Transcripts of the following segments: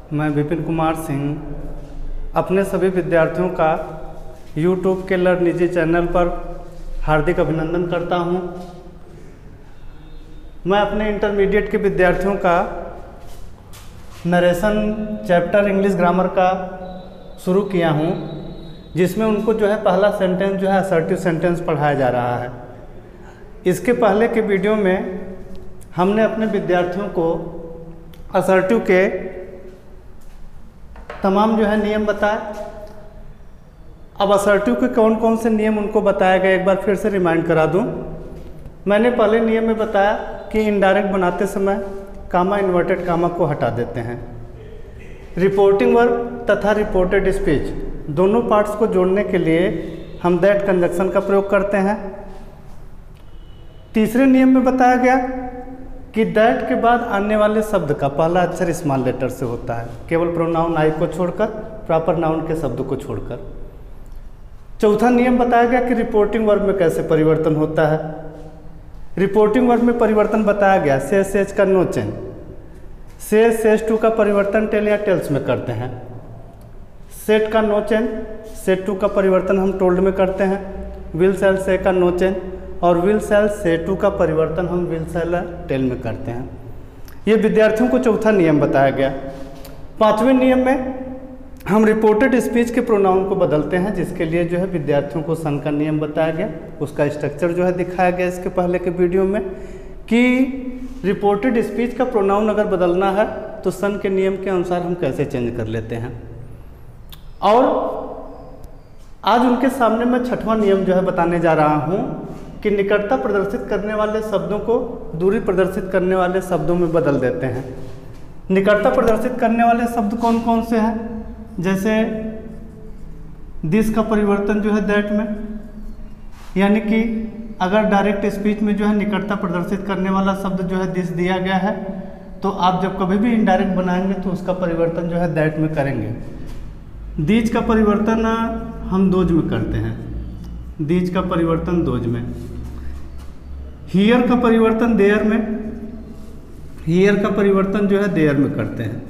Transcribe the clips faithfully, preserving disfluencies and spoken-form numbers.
मैं विपिन कुमार सिंह अपने सभी विद्यार्थियों का यूट्यूब के लर्न निजी चैनल पर हार्दिक अभिनंदन करता हूं। मैं अपने इंटरमीडिएट के विद्यार्थियों का नरेशन चैप्टर इंग्लिश ग्रामर का शुरू किया हूं, जिसमें उनको जो है पहला सेंटेंस जो है असर्टिव सेंटेंस पढ़ाया जा रहा है। इसके पहले के वीडियो में हमने अपने विद्यार्थियों को असर्टिव के तमाम जो है नियम बताए। अब असर्टिव के कौन कौन से नियम उनको बताया गया, एक बार फिर से रिमाइंड करा दूं। मैंने पहले नियम में बताया कि इनडायरेक्ट बनाते समय कामा इन्वर्टेड कामा को हटा देते हैं। रिपोर्टिंग वर्ब तथा रिपोर्टेड स्पीच दोनों पार्ट्स को जोड़ने के लिए हम दैट कंजक्शन का प्रयोग करते हैं। तीसरे नियम में बताया गया कि दैट के बाद आने वाले शब्द का पहला अक्षर स्मॉल लेटर से होता है, केवल प्रोनाउन आई को छोड़कर, प्रॉपर नाउन के शब्द को छोड़कर। चौथा नियम बताया गया कि रिपोर्टिंग वर्ब में कैसे परिवर्तन होता है। रिपोर्टिंग वर्ब में परिवर्तन बताया गया से सेज का no change, say says to का परिवर्तन टेल या टेल्स में करते हैं। सेट का नो चेंज, सेट टू का परिवर्तन हम टोल्ड में करते हैं। विल सेल से का नो चेंज और विल सेल से टू का परिवर्तन हम विल सेल टेल में करते हैं। ये विद्यार्थियों को चौथा नियम बताया गया। पांचवें नियम में हम रिपोर्टेड स्पीच के प्रोनाउन को बदलते हैं, जिसके लिए जो है विद्यार्थियों को सन का नियम बताया गया। उसका स्ट्रक्चर जो है दिखाया गया इसके पहले के वीडियो में कि रिपोर्टेड स्पीच का प्रोनाउन अगर बदलना है तो सन के नियम के अनुसार हम कैसे चेंज कर लेते हैं। और आज उनके सामने मैं छठवां नियम जो है बताने जा रहा हूँ कि निकटता प्रदर्शित करने वाले शब्दों को दूरी प्रदर्शित करने वाले शब्दों में बदल देते हैं। निकटता प्रदर्शित करने वाले शब्द कौन कौन से हैं? जैसे दिस का परिवर्तन जो है दैट में, यानी कि अगर डायरेक्ट स्पीच में जो है निकटता प्रदर्शित करने वाला शब्द जो है दिस दिया गया है, तो आप जब कभी भी इनडायरेक्ट बनाएंगे तो उसका परिवर्तन जो है दैट में करेंगे। दीज का परिवर्तन हम दोज में करते हैं, दीज का परिवर्तन दोज में। हियर का परिवर्तन देयर में, हियर का परिवर्तन जो है देयर में करते हैं।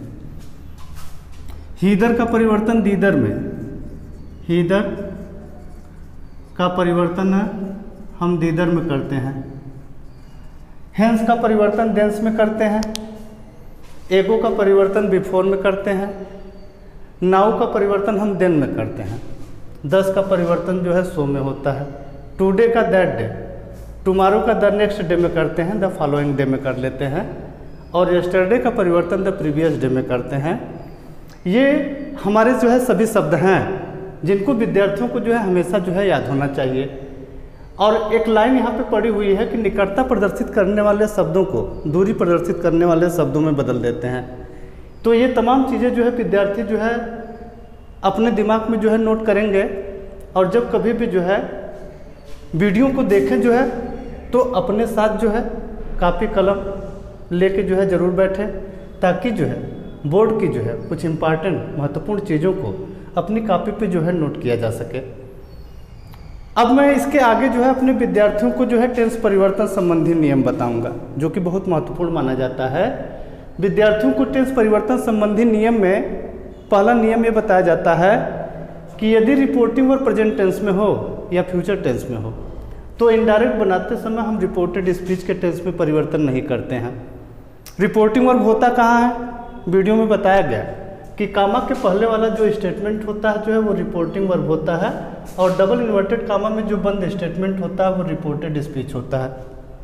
हीदर का परिवर्तन दीदर में, हीदर का परिवर्तन हम दीदर में करते हैं। हेंस का परिवर्तन देंस में करते हैं। एगो का परिवर्तन बिफोर में करते हैं। नाउ का परिवर्तन हम देन में करते हैं। दस का परिवर्तन जो है सो में होता है। टुडे का दैट डे, टुमारो का द नेक्स्ट डे में करते हैं, द फॉलोइंग डे में कर लेते हैं। और यस्टरडे का परिवर्तन द प्रीवियस डे में करते हैं। ये हमारे जो है सभी शब्द हैं जिनको विद्यार्थियों को जो है हमेशा जो है याद होना चाहिए। और एक लाइन यहाँ पे पड़ी हुई है कि निकटता प्रदर्शित करने वाले शब्दों को दूरी प्रदर्शित करने वाले शब्दों में बदल देते हैं। तो ये तमाम चीज़ें जो है विद्यार्थी जो है अपने दिमाग में जो है नोट करेंगे, और जब कभी भी जो है वीडियो को देखें जो है तो अपने साथ जो है कापी कलम लेके जो है ज़रूर बैठें, ताकि जो है बोर्ड की जो है कुछ इम्पॉर्टेंट महत्वपूर्ण चीज़ों को अपनी कॉपी पे जो है नोट किया जा सके। अब मैं इसके आगे जो है अपने विद्यार्थियों को जो है टेंस परिवर्तन संबंधी नियम बताऊंगा, जो कि बहुत महत्वपूर्ण माना जाता है। विद्यार्थियों को टेंस परिवर्तन संबंधी नियम में पहला नियम ये बताया जाता है कि यदि रिपोर्टिंग वर्ब प्रेजेंट टेंस में हो या फ्यूचर टेंस में हो तो इनडायरेक्ट बनाते समय हम रिपोर्टेड स्पीच के टेंस में परिवर्तन नहीं करते हैं। रिपोर्टिंग वर्ब होता कहाँ है? वीडियो में बताया गया कि कामा के पहले वाला जो स्टेटमेंट होता है जो है वो रिपोर्टिंग वर्ब होता है, और डबल इन्वर्टेड कामा में जो बंद स्टेटमेंट होता है वो रिपोर्टेड स्पीच होता है।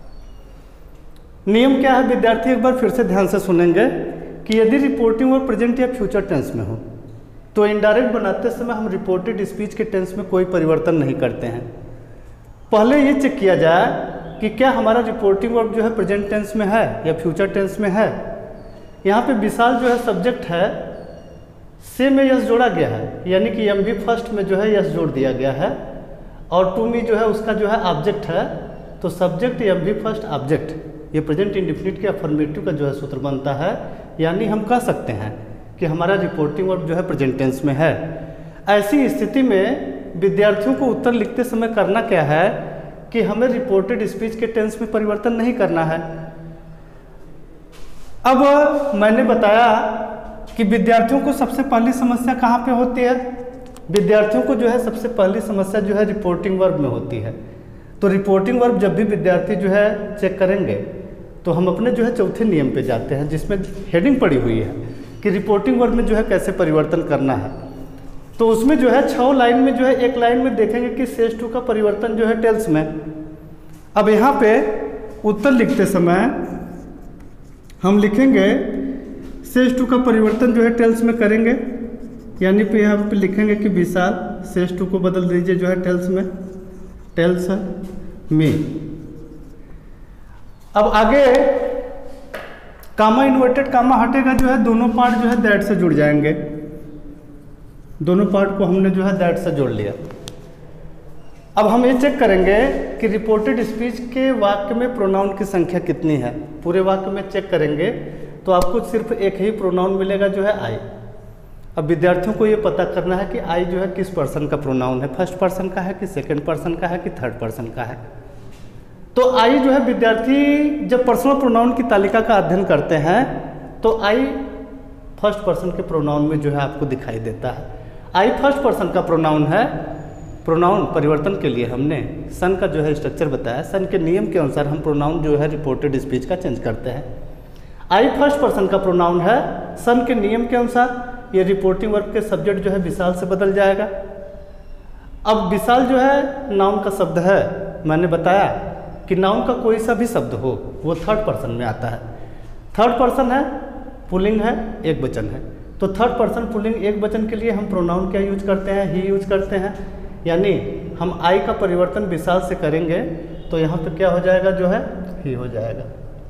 नियम क्या है विद्यार्थी, एक बार फिर से ध्यान से सुनेंगे कि यदि रिपोर्टिंग वर्ब प्रेजेंट या फ्यूचर टेंस में हो तो इनडायरेक्ट बनाते समय हम रिपोर्टेड स्पीच के टेंस में कोई परिवर्तन नहीं करते हैं। पहले ये चेक किया जाए कि क्या हमारा रिपोर्टिंग वर्ब जो है प्रेजेंट टेंस में है या फ्यूचर टेंस में है। यहाँ पे विशाल जो है सब्जेक्ट है, से में यस जोड़ा गया है, यानी कि एम भी फर्स्ट में जो है यस जोड़ दिया गया है, और टू में जो है उसका जो है ऑब्जेक्ट है, तो सब्जेक्ट एम भी फर्स्ट ऑब्जेक्ट, ये प्रेजेंट इंडिफिनिट के अफर्मेटिव का जो है सूत्र बनता है। यानी हम कह सकते हैं कि हमारा रिपोर्टिंग वर्ब जो है प्रेजेंट टेंस में है। ऐसी स्थिति में विद्यार्थियों को उत्तर लिखते समय करना क्या है कि हमें रिपोर्टेड स्पीच के टेंस में परिवर्तन नहीं करना है। अब मैंने बताया कि विद्यार्थियों को सबसे पहली समस्या कहाँ पे होती है? विद्यार्थियों को जो है सबसे पहली समस्या जो है रिपोर्टिंग वर्ब में होती है। तो रिपोर्टिंग वर्ब जब भी विद्यार्थी जो है चेक करेंगे तो हम अपने जो है चौथे नियम पे जाते हैं, जिसमें हेडिंग पड़ी हुई है कि रिपोर्टिंग वर्ब में जो है कैसे परिवर्तन करना है। तो उसमें जो है छः लाइन में जो है एक लाइन में देखेंगे कि सेज टू का परिवर्तन जो है टेल्स में। अब यहाँ पे उत्तर लिखते समय हम लिखेंगे सेज टू का परिवर्तन जो है टेल्स में करेंगे, यानी पे यहाँ पे लिखेंगे कि विशाल सेज टू को बदल दीजिए जो है टेल्स में, टेल्स में। अब आगे कामा इन्वर्टेड कामा हटेगा जो है, दोनों पार्ट जो है दैट से जुड़ जाएंगे। दोनों पार्ट को हमने जो है दैट से जोड़ लिया। अब हम ये चेक करेंगे कि रिपोर्टेड स्पीच के वाक्य में प्रोनाउन की संख्या कितनी है। पूरे वाक्य में चेक करेंगे तो आपको सिर्फ एक ही प्रोनाउन मिलेगा जो है आई। अब विद्यार्थियों को ये पता करना है कि आई जो है किस पर्सन का प्रोनाउन है, फर्स्ट पर्सन का है कि सेकंड पर्सन का है कि थर्ड पर्सन का है। तो आई जो है विद्यार्थी जब पर्सनल प्रोनाउन की तालिका का अध्ययन करते हैं तो आई फर्स्ट पर्सन के प्रोनाउन में जो है आपको दिखाई देता है। आई फर्स्ट पर्सन का प्रोनाउन है। प्रोनाउन परिवर्तन के लिए हमने सन का जो है स्ट्रक्चर बताया। सन के नियम के अनुसार हम प्रोनाउन जो है रिपोर्टेड स्पीच का चेंज करते हैं। आई फर्स्ट पर्सन का प्रोनाउन है। सन के नियम के अनुसार ये रिपोर्टिंग वर्ब के सब्जेक्ट जो है विशाल से बदल जाएगा। अब विशाल जो है नाउन का शब्द है। मैंने बताया कि नाउन का कोई सा भी शब्द हो वो थर्ड पर्सन में आता है। थर्ड पर्सन है, पुल्लिंग है, एक वचन है। तो थर्ड पर्सन पुल्लिंग एक वचन के लिए हम प्रोनाउन क्या यूज करते हैं? ही यूज करते हैं। यानी हम आई का परिवर्तन विशाल से करेंगे तो यहाँ पे क्या हो जाएगा जो है ही हो जाएगा।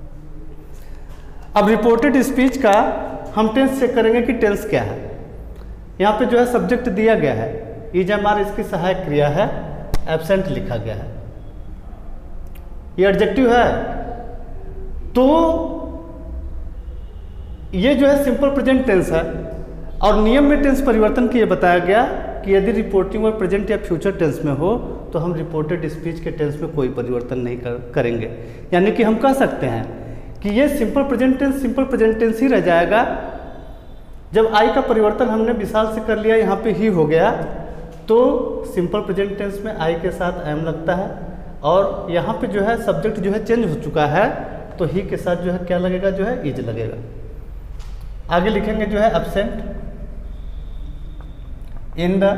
अब रिपोर्टेड स्पीच का हम टेंस चेक करेंगे कि टेंस क्या है। यहाँ पे जो है सब्जेक्ट दिया गया है, इज एम आर इसकी सहायक क्रिया है, एब्सेंट लिखा गया है, ये एडजेक्टिव है। तो ये जो है सिंपल प्रेजेंट टेंस है और नियम में टेंस परिवर्तन के ये बताया गया कि यदि रिपोर्टिंग और प्रेजेंट या फ्यूचर टेंस में हो तो हम रिपोर्टेड स्पीच के टेंस में कोई परिवर्तन नहीं कर, करेंगे। यानी कि हम कह सकते हैं कि ये simple present tense simple present tense ही रह जाएगा। जब आई का परिवर्तन हमने विशाल से कर लिया, यहाँ पे ही हो गया, तो सिंपल प्रेजेंट टेंस में आई के साथ एम लगता है और यहाँ पे जो है सब्जेक्ट जो है चेंज हो चुका है तो ही के साथ जो है क्या लगेगा जो है इज लगेगा। आगे लिखेंगे जो है absent in the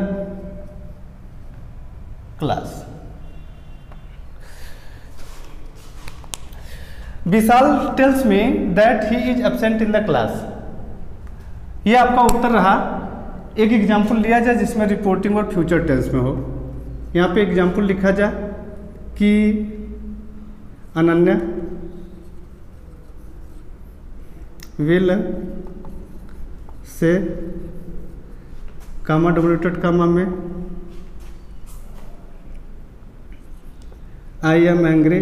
class. Vishal tells me that he is absent in the class. ये आपका उत्तर रहा। एक एग्जाम्पल लिया जाए जिसमें रिपोर्टिंग और फ्यूचर टेंस में हो। यहाँ पे एग्जाम्पल लिखा जाए कि Ananya will say comma W dot comma में I am angry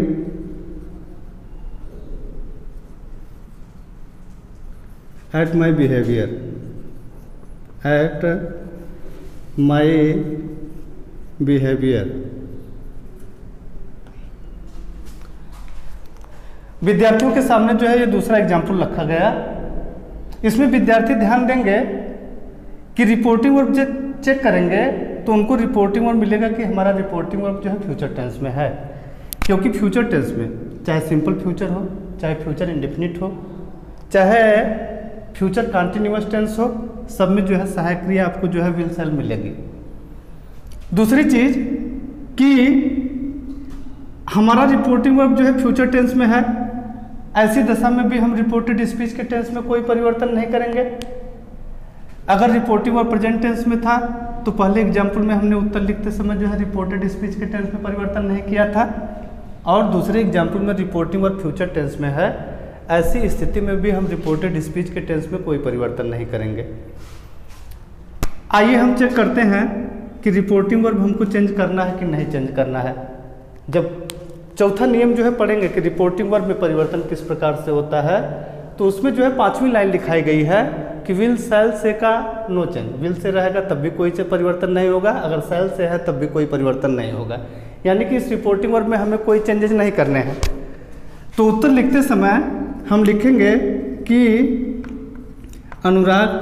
at my behaviour at my behaviour. विद्यार्थियों के सामने जो है ये दूसरा एग्जाम्पल रखा गया। इसमें विद्यार्थी ध्यान देंगे कि रिपोर्टिंग वर्ब जब चेक करेंगे तो उनको रिपोर्टिंग वर्ब मिलेगा कि हमारा रिपोर्टिंग वर्ब जो है फ्यूचर टेंस में है, क्योंकि फ्यूचर टेंस में चाहे सिंपल फ्यूचर हो, चाहे फ्यूचर इंडेफिनिट हो, चाहे फ्यूचर कंटिन्यूअस टेंस हो, सब में जो है सहायक क्रिया आपको जो है विल सेल मिलेगी। दूसरी चीज कि हमारा रिपोर्टिंग वर्ब जो है फ्यूचर टेंस में है, ऐसी दशा में भी हम रिपोर्टेड स्पीच के टेंस में कोई परिवर्तन नहीं करेंगे। अगर रिपोर्टिंग और प्रेजेंट टेंस में था तो पहले एग्जाम्पल में हमने उत्तर लिखते समय जो है रिपोर्टेड स्पीच के टेंस में परिवर्तन नहीं किया था, और दूसरे एग्जाम्पल में रिपोर्टिंग और फ्यूचर टेंस में है। ऐसी स्थिति में भी हम रिपोर्टेड स्पीच के टेंस में कोई परिवर्तन नहीं करेंगे। आइए हम चेक करते हैं कि रिपोर्टिंग वर्ब हमको चेंज करना है कि नहीं चेंज करना है। जब चौथा नियम जो है पढ़ेंगे कि रिपोर्टिंग वर्ब में परिवर्तन किस प्रकार से होता है, तो उसमें जो है पांचवी लाइन लिखाई गई है कि विल सेल से का नो चेंज। विल से रहेगा तब भी कोई से परिवर्तन नहीं होगा, अगर सेल से है तब भी कोई परिवर्तन नहीं होगा। यानी कि इस रिपोर्टिंग वर्ब में हमें कोई चेंजेस नहीं करने हैं। तो उत्तर लिखते समय हम लिखेंगे कि अनुराग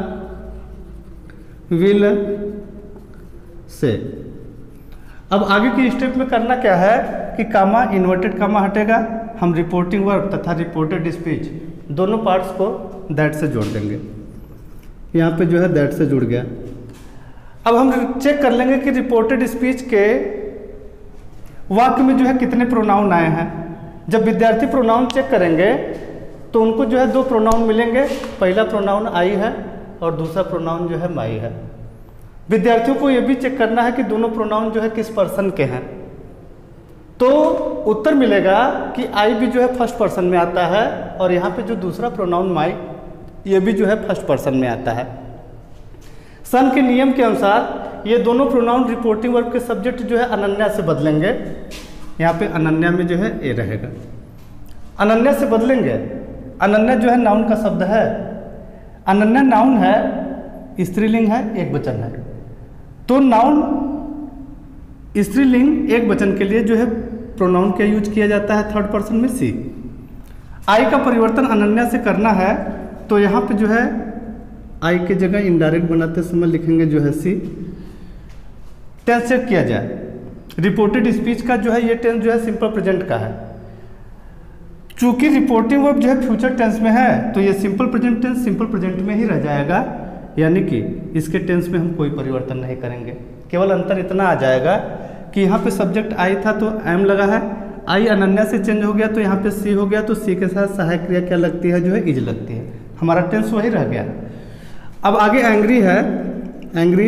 विल से। अब आगे की स्टेप में करना क्या है कि कामा, इन्वर्टेड कामा हटेगा, हम रिपोर्टिंग वर्ब तथा रिपोर्टेड स्पीच दोनों पार्ट्स को दैट से जोड़ देंगे। यहाँ पे जो है दैट से जुड़ गया। अब हम चेक कर लेंगे कि रिपोर्टेड स्पीच के वाक्य में जो है कितने प्रोनाउन आए हैं। जब विद्यार्थी प्रोनाउन चेक करेंगे तो उनको जो है दो प्रोनाउन मिलेंगे, पहला प्रोनाउन आई है और दूसरा प्रोनाउन जो है माई है। विद्यार्थियों को ये भी चेक करना है कि दोनों प्रोनाउन जो है किस पर्सन के हैं। तो उत्तर मिलेगा कि आई भी जो है फर्स्ट पर्सन में आता है और यहाँ पे जो दूसरा प्रोनाउन माई ये भी जो है फर्स्ट पर्सन में आता है। सन के नियम के अनुसार ये दोनों प्रोनाउन रिपोर्टिंग वर्ब के सब्जेक्ट जो है अनन्या से बदलेंगे। यहाँ पे अनन्या में जो है ए रहेगा, अनन्या से बदलेंगे। अनन्या जो है नाउन का शब्द है, अनन्या नाउन है, स्त्रीलिंग है, एक वचन है। तो नाउन स्त्रीलिंग एक वचन के लिए जो है प्रोनाउन क्या यूज किया जाता है थर्ड पर्सन में सी। आई का परिवर्तन अनन्या से करना है तो यहाँ पे जो है आई के जगह इनडायरेक्ट बनाते समय लिखेंगे जो है सी। टेंस चेक किया जाए, रिपोर्टेड स्पीच का जो है ये टेंस जो है सिंपल प्रेजेंट का है। चूंकि रिपोर्टिंग वर्ब जो है फ्यूचर टेंस में है तो ये simple present tense simple present में ही रह जाएगा, यानी कि इसके टेंस में हम कोई परिवर्तन नहीं करेंगे। केवल अंतर इतना आ जाएगा कि यहाँ पे सब्जेक्ट आई था तो एम लगा है, आई अनन्या से चेंज हो गया तो यहाँ पे सी हो गया, तो सी के साथ सहायक क्रिया क्या लगती है जो है इज लगती है, हमारा टेंस वही रह गया। अब आगे एंग्री है, angry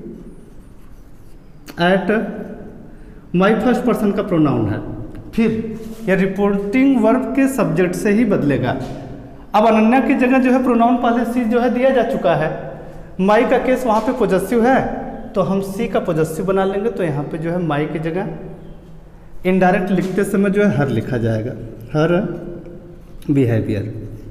at my first person का प्रोनाउन है, फिर यह रिपोर्टिंग वर्ब के सब्जेक्ट से ही बदलेगा। अब अनन्या की जगह जो है प्रोनाउन पहले सी जो है दिया जा चुका है, माई का केस वहाँ पे पॉजेसिव है तो हम सी का पॉजेसिव बना लेंगे, तो यहाँ पे जो है माई की जगह इनडायरेक्ट लिखते समय जो है हर लिखा जाएगा, हर बिहेवियर,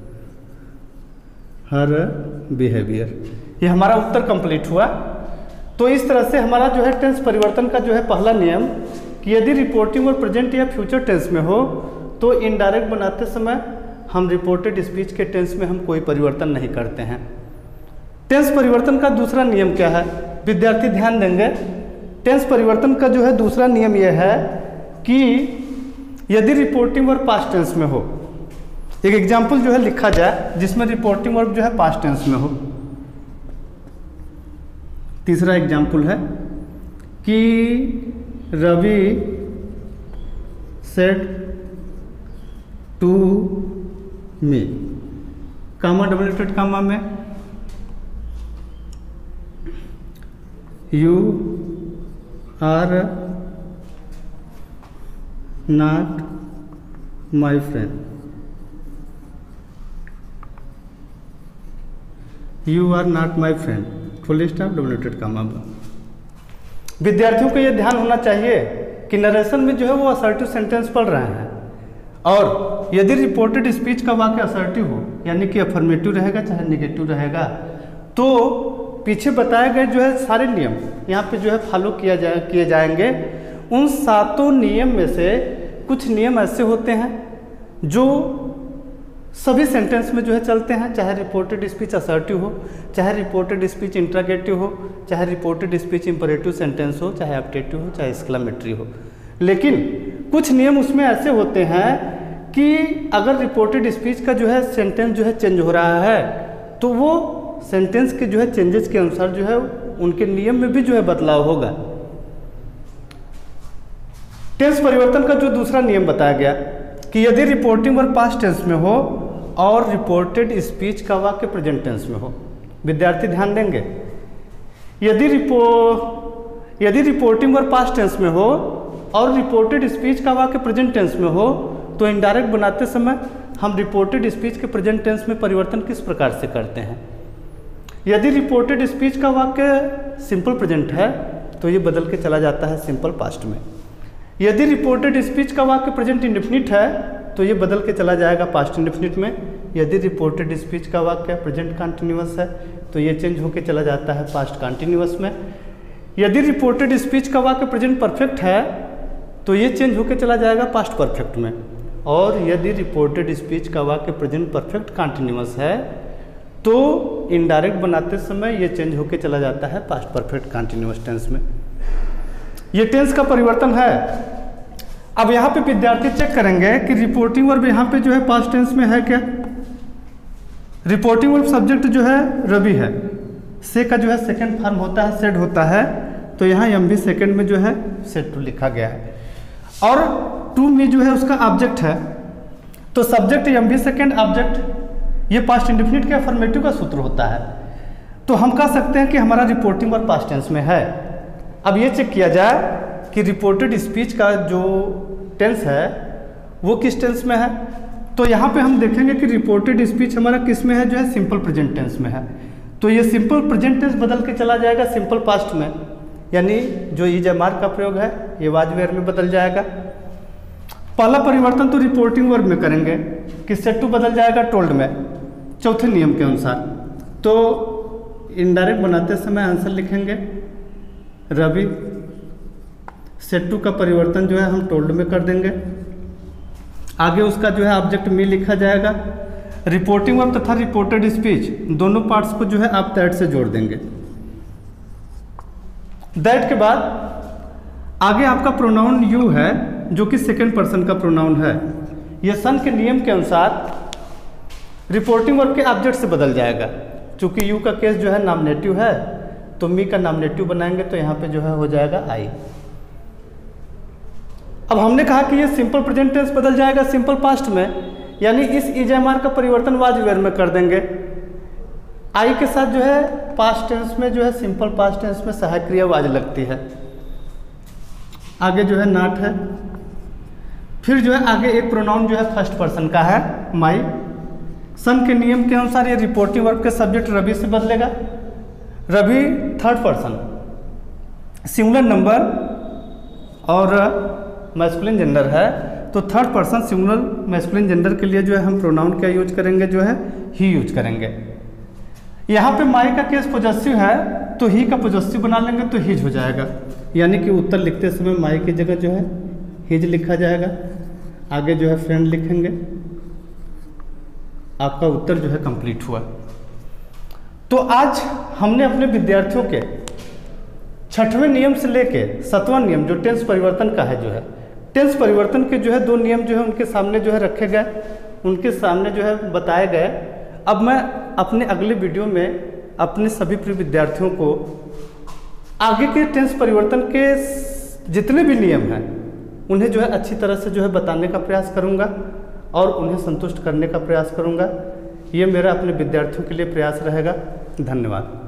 हर बिहेवियर। ये हमारा उत्तर कंप्लीट हुआ। तो इस तरह से हमारा जो है टेंस परिवर्तन का जो है पहला नियम कि यदि रिपोर्टिंग और प्रेजेंट या फ्यूचर टेंस में हो तो इनडायरेक्ट बनाते समय हम रिपोर्टेड स्पीच के टेंस में हम कोई परिवर्तन नहीं करते हैं। टेंस परिवर्तन का दूसरा नियम क्या है, विद्यार्थी ध्यान देंगे। टेंस परिवर्तन का जो है दूसरा नियम यह है कि यदि रिपोर्टिंग वर्ब पास्ट टेंस में हो, एक एग्जाम्पल जो है लिखा जाए जिसमें रिपोर्टिंग वर्ब जो है पास्ट टेंस में हो। तीसरा एग्जाम्पल है कि Ravi said to me, comma double comma में you are not my friend, you are not my friend, full stop double comma. विद्यार्थियों को यह ध्यान होना चाहिए कि नरेशन में जो है वो असर्टिव सेंटेंस पढ़ रहे हैं और यदि रिपोर्टेड स्पीच का वाक्य असर्टिव हो यानी कि अफर्मेटिव रहेगा चाहे निगेटिव रहेगा तो पीछे बताए गए जो है सारे नियम यहाँ पे जो है फॉलो किया जाए किए जाएंगे। उन सातों नियम में से कुछ नियम ऐसे होते हैं जो सभी सेंटेंस में जो है चलते हैं, चाहे रिपोर्टेड स्पीच असर्टिव हो, चाहे रिपोर्टेड स्पीच इंट्रागेटिव हो, चाहे रिपोर्टेड स्पीच इंपरेटिव सेंटेंस हो, चाहे अपटेटिव हो, चाहे एक्सक्लेमेटरी हो। लेकिन कुछ नियम उसमें ऐसे होते हैं कि अगर रिपोर्टेड स्पीच का जो है सेंटेंस जो है चेंज हो रहा है तो वो सेंटेंस के जो है चेंजेस के अनुसार जो है उनके नियम में भी जो है बदलाव होगा। टेंस परिवर्तन का जो दूसरा नियम बताया गया कि यदि रिपोर्टिंग वर्ब पास्ट टेंस में हो और रिपोर्टेड स्पीच का वाक्य प्रेजेंट टेंस में हो, विद्यार्थी ध्यान देंगे। यदि रिपो यदि रिपोर्टिंग वर्ब पास्ट टेंस में हो और रिपोर्टेड स्पीच का वाक्य प्रेजेंट टेंस में हो तो इनडायरेक्ट बनाते समय हम रिपोर्टेड स्पीच के प्रेजेंट टेंस में परिवर्तन किस प्रकार से करते हैं। यदि रिपोर्टेड स्पीच का वाक्य सिंपल प्रेजेंट है तो ये बदल के चला जाता है सिंपल पास्ट में। यदि रिपोर्टेड स्पीच का वाक्य प्रेजेंट इंडेफिनिट है तो ये बदल के चला जाएगा पास्ट इंडेफिनिट में। यदि रिपोर्टेड स्पीच का वाक्य प्रेजेंट कंटिन्यूअस है तो ये चेंज होके चला जाता है पास्ट कंटिन्यूअस में। यदि रिपोर्टेड स्पीच का वाक्य प्रेजेंट परफेक्ट है तो ये चेंज होके चला जाएगा पास्ट परफेक्ट में। और यदि रिपोर्टेड स्पीच का वाक्य प्रेजेंट परफेक्ट कंटिन्यूअस है तो इनडायरेक्ट बनाते समय ये चेंज होके चला जाता है पास्ट परफेक्ट कंटिन्यूअस टेंस में। ये टेंस का परिवर्तन है। अब यहाँ पे विद्यार्थी चेक करेंगे कि रिपोर्टिंग वर्ब यहाँ पे जो है पास्ट टेंस में है क्या। रिपोर्टिंग वर्ब सब्जेक्ट जो है रवि है, से का जो है सेकंड फॉर्म होता है सेड होता है, तो यहाँ एम बी सेकेंड में जो है सेड टू लिखा गया है, और टू में जो है उसका ऑब्जेक्ट है, तो सब्जेक्ट एम बी सेकेंड ऑब्जेक्ट, ये पास्ट इंडेफिनिट के अफर्मेटिव का सूत्र होता है। तो हम कह सकते हैं कि हमारा रिपोर्टिंग वर्ब पास्ट टेंस में है। अब ये चेक किया जाए कि रिपोर्टेड स्पीच का जो टेंस है वो किस टेंस में है। तो यहाँ पे हम देखेंगे कि रिपोर्टेड स्पीच हमारा किस में है, जो है सिंपल प्रेजेंट टेंस में है। तो ये सिंपल प्रेजेंट टेंस बदल के चला जाएगा सिंपल पास्ट में, यानी जो इज एम आर का प्रयोग है ये वाज वेयर में बदल जाएगा। पहला परिवर्तन तो रिपोर्टिंग वर्ब में करेंगे कि सेड टू बदल जाएगा टोल्ड में, चौथे नियम के अनुसार। तो इनडायरेक्ट बनाते समय आंसर लिखेंगे रवि, सेड टू का परिवर्तन जो है हम टोल्ड में कर देंगे, आगे उसका जो है ऑब्जेक्ट में लिखा जाएगा। रिपोर्टिंग वर्ब तथा रिपोर्टेड स्पीच दोनों पार्ट्स को जो है आप दैट से जोड़ देंगे। दैट के बाद आगे आपका प्रोनाउन यू है जो कि सेकंड पर्सन का प्रोनाउन है। यह सन के नियम के अनुसार रिपोर्टिंग वर्ब के ऑब्जेक्ट से बदल जाएगा। चूंकि यू का केस जो है नॉमिनेटिव है, तो मी का नॉमिनेटिव बनाएंगे तो यहाँ पे जो है हो जाएगा आई। अब हमने कहा कि ये सिंपल प्रेजेंट टेंस बदल जाएगा सिंपल पास्ट में, यानी इस इज एम आर का परिवर्तन वाज वेयर में कर देंगे। आई के साथ जो है पास्ट टेंस में जो है सिंपल पास्ट टेंस में सहायक क्रिया वाज लगती है। आगे जो है नॉट है, फिर जो है आगे एक प्रोनाउन जो है फर्स्ट पर्सन का है माई। सन के नियम के अनुसार ये रिपोर्टिंग वर्ब के सब्जेक्ट रवि से बदलेगा। Ravi third person, singular number और मैस्कुलिन जेंडर है, तो third person singular masculine gender के लिए जो है हम प्रोनाउन क्या यूज करेंगे, जो है ही यूज करेंगे। यहाँ पे माई का केस पॉजेसिव है तो ही का पॉजेसिव बना लेंगे तो हिज हो जाएगा, यानी कि उत्तर लिखते समय माई की जगह जो है हिज लिखा जाएगा। आगे जो है फ्रेंड लिखेंगे, आपका उत्तर जो है कंप्लीट हुआ। तो आज हमने अपने विद्यार्थियों के छठवें नियम से लेके सातवां नियम जो टेंस परिवर्तन का है, जो है टेंस परिवर्तन के जो है दो नियम जो है उनके सामने जो है रखे गए, उनके सामने जो है बताए गए। अब मैं अपने अगले वीडियो में अपने सभी प्रिय विद्यार्थियों को आगे के टेंस परिवर्तन के जितने भी नियम हैं उन्हें जो है अच्छी तरह से जो है बताने का प्रयास करूंगा और उन्हें संतुष्ट करने का प्रयास करूंगा। ये मेरा अपने विद्यार्थियों के लिए प्रयास रहेगा। धन्यवाद।